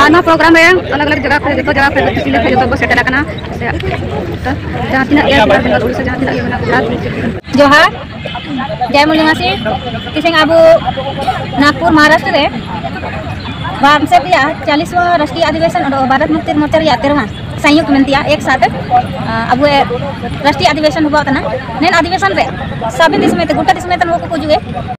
ना प्रोग्राम है अलग अलग जगह पे जो जगह पे किसी ने जो तो सेटल करना जहां तीन एयर बंगाल उड़ीसा जहां तीन एयर गुजरात जोहार जय मुलिमासी किसिंग अबो नागपुर महाराष्ट्र रे वामसे पिया 40वां राष्ट्रीय अधिवेशन और भारत मुक्ति मोर्चा रे 13वां संयुक्त मेंतिया एक साथ अब राष्ट्रीय अधिवेशन हुआ था नेन अधिवेशन रे सभी देश में गोटा देश में तन को जुगे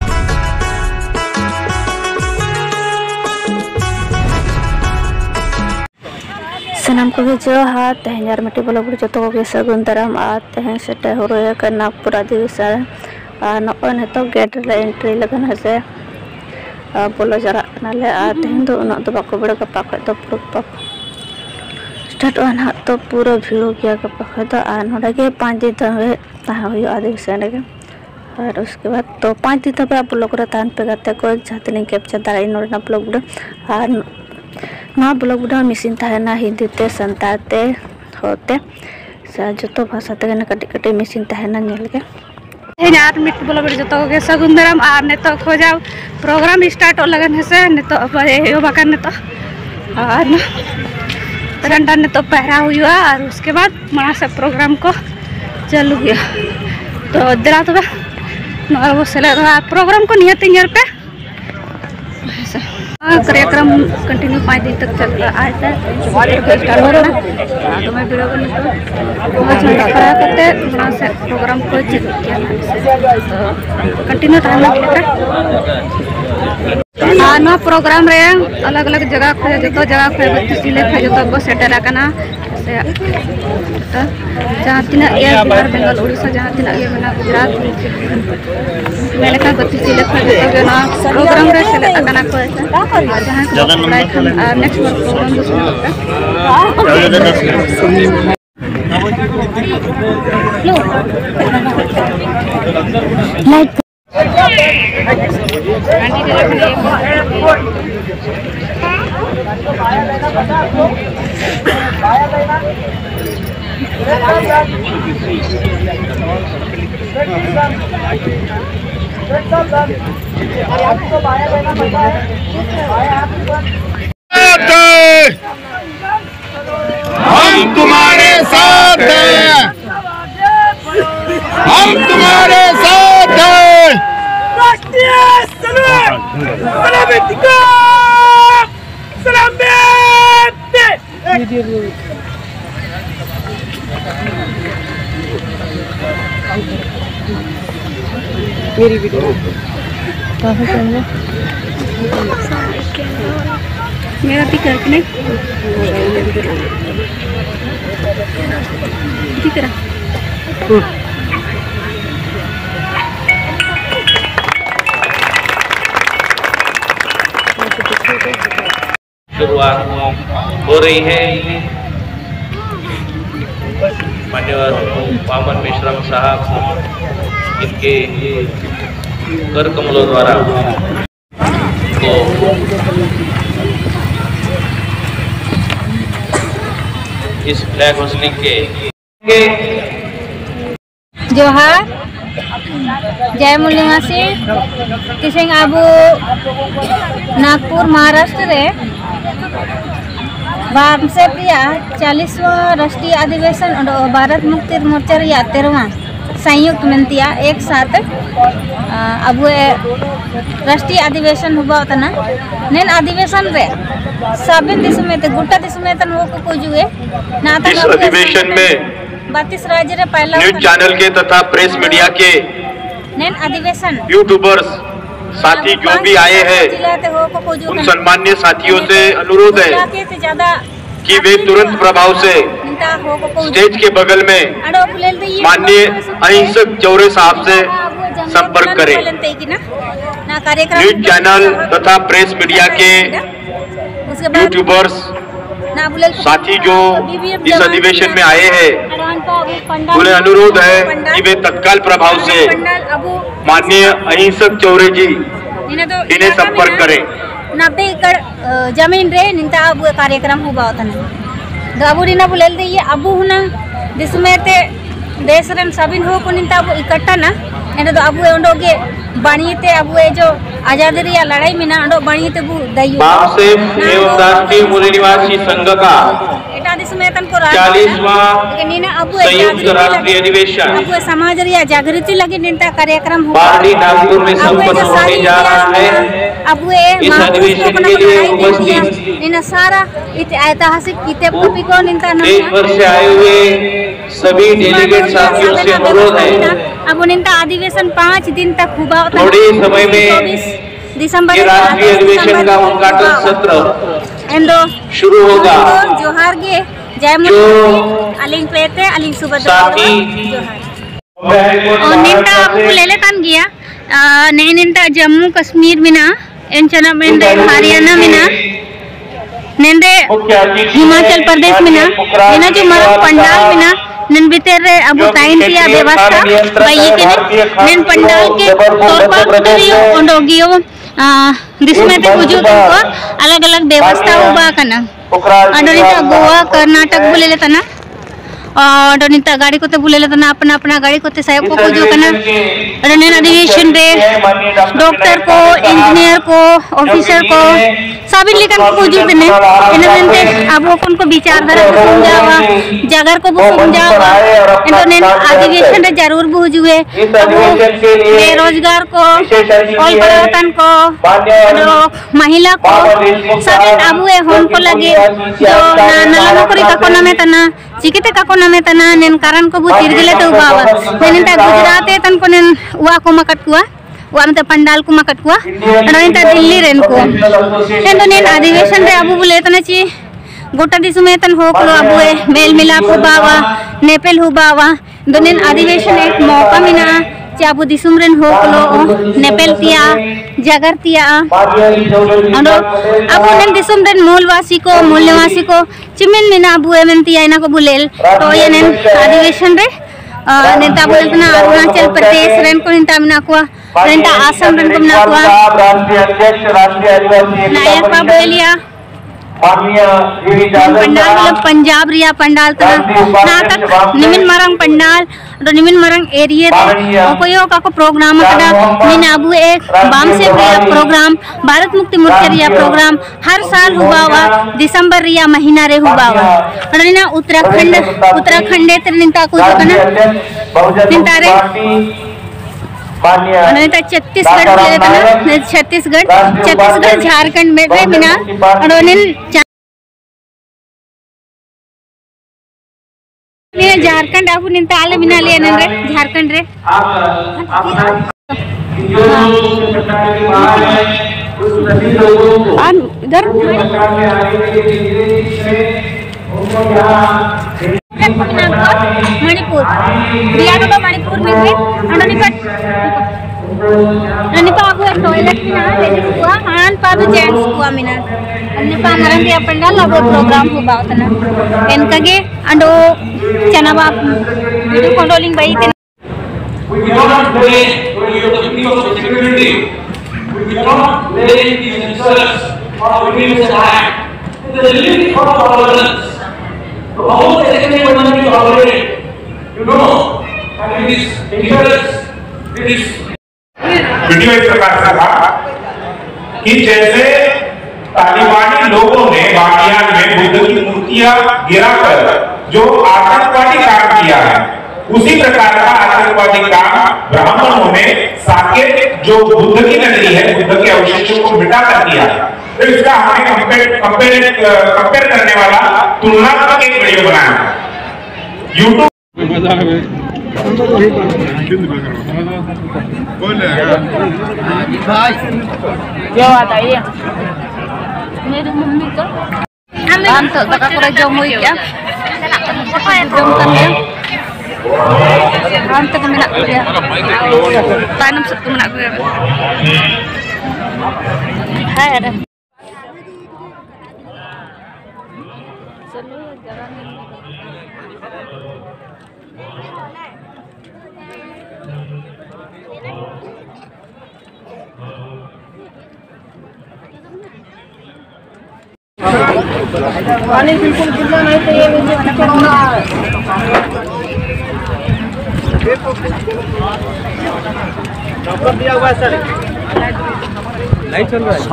सनाम को जोहार तेहर मिट्टी ब्लॉग जो को सगुन दाराम तेहन सेटे हर नागपुर अधिवेशन नॉ नित गेट रे एंट्री लगन हेसे बोलो जरा तेहन दो उना तो बाको बड़ा गपा खो पूरा स्टार्ट ना तो पूरा भीड़ गया गपा खो नोड़े 5 दिन तब अधिवेशन रे और उसके बाद तो 5 दिन तब ब्लॉग रे तहन पे गाते को जहां कैप्चर दाड़ा नोड़ना ब्लॉग और ना ब्लॉग वीडियो मिसिन तहना हिंदी ते संताल ते होते जो भाषा ते कटी कटी मिसिन तहना नेल के यार मिट ब्लॉग वीडियो जो के सगुन दाराम और नेतो खोजा प्रोग्राम स्टार्ट लगन हेसे नेतो ए बाकन नेतो और रंडा नेतो पहरा हुआ और उसके बाद मना से प्रोग्राम को चालू हुआ तो दिला तो वो सेले प्रोग्राम को नियत नेल पे कार्यक्रम कंटिन्यू 5 दिन तक चलता आता है स्टार्ट हो रहा है तो मैं वीडियो खड़ा करते से प्रोग्राम को चालू किया तो कंटिन्यू रहना ना प्रोग्राम रे अलग अलग जगह पे जो जगह पे किसी जो को सेटल करना जहाँ तीना एयर बंगाल उड़ीसा जहाँ तीना ये बना गुजरात मेलेका बत्तीसी लेखा जो ना प्रोग्राम रे सेले करना को जहाँ को नेक्स्ट प्रोग्राम लाइट हम तुम्हारे साथ हैं, हम तुम्हारे साथ हैं। राष्ट्रीय मेरी वीडियो कहाँ चल रहा मेरा भी करके नहीं दिख रहा शुरुआत हो रही है। मान्यवर वामन मेश्राम साहब इनके कर कमलों द्वारा तो इस फ्लैग होस्टिंग के जोहार जय मुलिमासी किसिंग अबो नागपुर महाराष्ट्र रे वामसे प्रिया 40वां राष्ट्रीय अधिवेशन और भारत मुक्ति मोर्चा रे 13वां संयुक्त मेंतिया एक साथ अब राष्ट्रीय अधिवेशन हुआ था नेन अधिवेशन रे सभी देश में गोटा देश में तन वो को जुए ना इस अधिवेशन में 32 राज्य रे पहला न्यूज चैनल के तथा प्रेस मीडिया के नेन अधिवेशन यूट्यूबर्स साथी जो भी आए हैं उन सम्मान्य साथियों से अनुरोध है कि वे तुरंत प्रभाव से स्टेज के बगल में माननीय अहिंसक चौरे साहब से संपर्क करें। न्यूज चैनल तथा प्रेस मीडिया के यूट्यूबर्स साथी जो इस अधिवेशन में आए हैं उन्हें अनुरोध है कि वे तत्काल प्रभाव से माननीय अहिंसक चौरे जी इन्हें संपर्क करें। 90 एकड़ जमीन रे निंता अब कार्यक्रम हुआ था अब ना बोले दी अबू हुना जिसमें ते देश रन सभी हो को निंता अब इकट्ठा ना एंड तो अब उनके बाणीते अब जो आजादी रिया लड़ाई में ना अंडो बाणीते बु दयु बामसेफ एवं राष्ट्रीय मूल निवासी संघ का 40वां संयुक्त राष्ट्रीय अधिवेशन अब समाज रिया जागृति लगी निंता कार्यक्रम पार्टी नागपुर में संपन्न होने जा रहा है। अब इस अधिवेशन के लिए उपस्थित इन सारा ऐतिहासिक किताब कॉपी को निंता देश भर से आए हुए सभी डेलीगेट साथियों से अनुरोध है अब निंता अधिवेशन 5 दिन तक हुआ थोड़े समय में दिसंबर राष्ट्रीय अधिवेशन का उद्घाटन सत्र शुरू होगा। जोहार गे जय अलिंग पेते अलिंग सुभद्रा और निंता अब लेले तन गया ने निंता जम्मू कश्मीर में ना एंचना में हरियाणा में ना नेंदे हिमाचल प्रदेश में ना इना जो मर पंडाल में ना नन भीतर अब टाइम की व्यवस्था भाई के नन पंडाल के तौर पर उतरियो ओंडोगियो जिसमें ते वजूद को अलग अलग व्यवस्था हुआ करना अडोनिता गोवा कर्नाटक बोले लेता ना अडोनिता गाड़ी को ते बोले लेता ना अपना अपना गाड़ी को ते साहब को पूजो करना अडोनिन अधिवेशन रे डॉक्टर को इंजीनियर को ऑफिसर को सभी लेकर को वजूद ने इनमें अब वो उनको विचारधारा को समझावा जगह को समझावा इन्होंने अधिवेशन रे जरूर बुझुए बेरोजगार को ऑल परिवर्तन को महिला को सभी अब होन को लगे जो नला नौकरी का कोना में तना चिकिते का कोना में तना नेन कारण को बु तिरगले तो बाबा नेन ता गुजरात तन को नेन वा को मकट कुआ वा में पंडाल को मकट कुआ अनोनिता दिल्ली रेन को एंड नेन अधिवेशन रे अब बोले तना ची गोटा दिसुमे तन हो को अब मेल मिलाप हो बावा नेपेल हो बावा दोनेन अधिवेशन एक मौका मिना चाबू दिसुमरेन हो को नेपेल तिया जगर तिया अनो अब नेन दिसुमरेन मूलवासी को मूल निवासी को चिमिन मिना बुए में तिया इना को बुलेल तो ये नेन अधिवेशन रे नेता बोलतना अरुणाचल प्रदेश रेन को नेता मिना को नेता आसाम रेन को मिना को नायक का बोलिया पंडाल पंजाब रिया पंडाल ना तक निमिन मरंग पंडाल निमिन मरंग एरिया उपयोग का प्रोग्राम कदा मीन अबू एक बाम से रिया प्रोग्राम भारत मुक्ति मोर्चा रिया प्रोग्राम हर साल हुआ दिसंबर रिया महीना रे हुआ ना उत्तराखंड निंता को निंता रे छत्तीसगढ़ झारखंड में बिना झारखंड अब निंता आले बिना ले रे झारखंड रे इधर मणिपुर बिहार को मणिपुर में से अनिपा अब टॉयलेट में ना लेडीज को हान पाद जेंट्स को मिना अनिपा मरन दिया पंडाल अब प्रोग्राम हो बावतना एनकगे अंडो चना बाप वीडियो कंट्रोलिंग भाई We cannot play when you have the degree of security. We cannot play these insults or Universal Act. It is a limit of tolerance. So how the second one will operate? You know, and it is dangerous. It is. Video इस प्रकार से था कि जैसे तालिबानी लोगों ने Bamiyan में बुद्ध की मूर्तियां गिराकर जो आतंकवादी काम किया है, उसी प्रकार का आतंकवादी काम ब्राह्मणों ने साकेत जो बुद्ध की नगरी है, बुद्ध के अवशेषों को मिटाकर किया है। तो इसका हमें कंपेयर करने वाला तुलनात्मक एक वीडियो बनाया है YouTube क्या बात है ये मेरी मम्मी का हम तो तक पूरा जम हुई क्या जम कर लिया हम तक मिला गया तानम सबको मिला गया है अरे चलो जगह पानी बिल्कुल गिरना नहीं चाहिए नीचे कीचड़ होना है। दिया हुआ है सर, नहीं चल रहा है,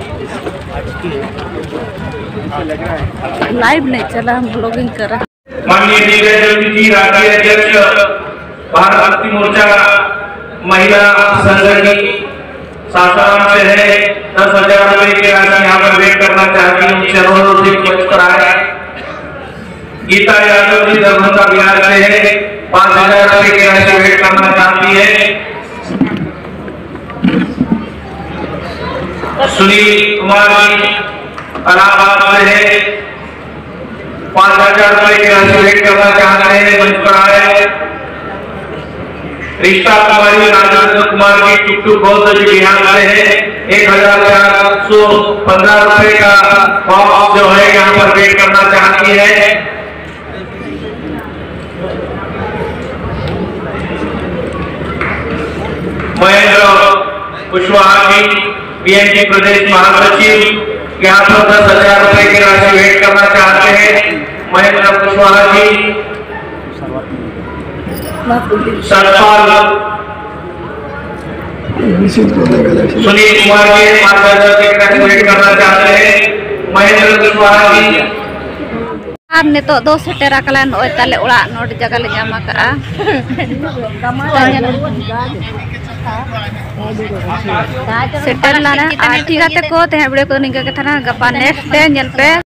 लाइव नहीं चला, हम ब्लॉगिंग कर रहे हैं। माननीय दिग्विजय ज्योति जी राष्ट्रीय अध्यक्ष भारत मुक्ति मोर्चा महिला संगठन सासाराम से है 10,000 रुपए की राशि यहाँ पर वेट करना चाहती हूँ। चरणों से मंच पर आए। गीता यादव जी दरभंगा बिहार से है 5,000 रुपए की राशि वेट करना चाहती है। सुनील कुमार जी इलाहाबाद से है 5,000 रुपए की राशि वेट करना चाहते हैं, मंच पर आए। रिश्ता कुमारी राजेंद्र कुमार जी टुकटुक बौद्ध जी बिहार से है 1,415 रुपए का बॉक्स जो है यहाँ पर वेट करना चाहती है। महेंद्र कुशवाहा जी बीएमपी प्रदेश महासचिव यहाँ पर 10,000 रुपए की राशि वेट करना चाहते हैं। महेंद्र कुशवाहा जी। सतपाल सुनील कुमार जी 5,000 रुपए की राशि वेट करना चाहते हैं। महेंद्र कुशवाहा जी। आप ने तो 2 सेटेरा कला नोय ताले ओड़ा नोट जगह ले जामा का सेटर लाना आठी गाते को ते हेबड़े को निका के थाना गपा नेक्स्ट डे नेल पे